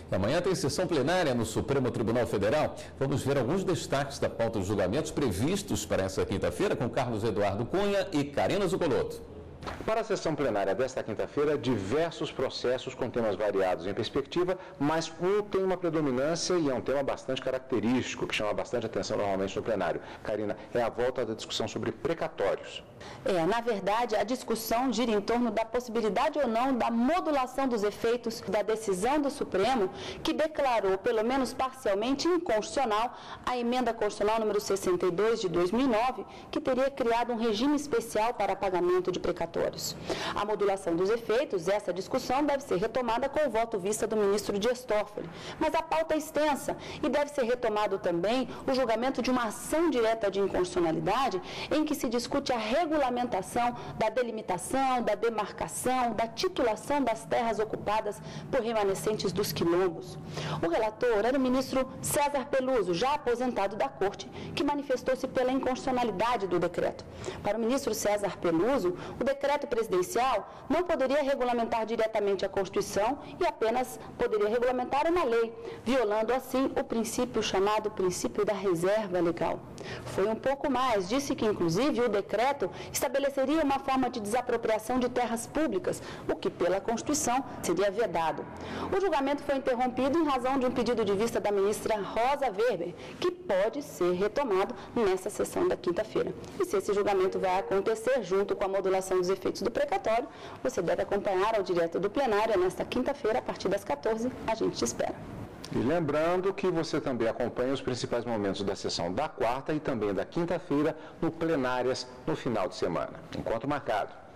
E amanhã tem sessão plenária no Supremo Tribunal Federal. Vamos ver alguns destaques da pauta dos julgamentos previstos para essa quinta-feira com Carlos Eduardo Cunha e Karina Zucoloto. Para a sessão plenária desta quinta-feira, diversos processos com temas variados em perspectiva, mas um tem uma predominância e é um tema bastante característico, que chama bastante atenção normalmente no plenário. Karina, é a volta da discussão sobre precatórios. Na verdade, a discussão gira em torno da possibilidade ou não da modulação dos efeitos da decisão do Supremo, que declarou, pelo menos parcialmente, inconstitucional a emenda constitucional número 62 de 2009, que teria criado um regime especial para pagamento de precatórios. A modulação dos efeitos, essa discussão deve ser retomada com o voto vista do ministro Dias Toffoli, mas a pauta é extensa e deve ser retomado também o julgamento de uma ação direta de inconstitucionalidade em que se discute a regulamentação da delimitação, da demarcação, da titulação das terras ocupadas por remanescentes dos quilombos. O relator era o ministro César Peluso, já aposentado da Corte, que manifestou-se pela inconstitucionalidade do decreto. Para o ministro César Peluso, o decreto presidencial não poderia regulamentar diretamente a Constituição e apenas poderia regulamentar uma lei, violando assim o princípio chamado princípio da reserva legal. Foi um pouco mais, disse que inclusive o decreto estabeleceria uma forma de desapropriação de terras públicas, o que pela Constituição seria vedado. O julgamento foi interrompido em razão de um pedido de vista da ministra Rosa Weber, que pode ser retomado nessa sessão da quinta-feira. E se esse julgamento vai acontecer junto com a modulação dos efeitos do precatório, você deve acompanhar ao direto do plenário nesta quinta-feira, a partir das 14h. A gente te espera. E lembrando que você também acompanha os principais momentos da sessão da quarta e também da quinta-feira no Plenárias no final de semana. Encontro marcado.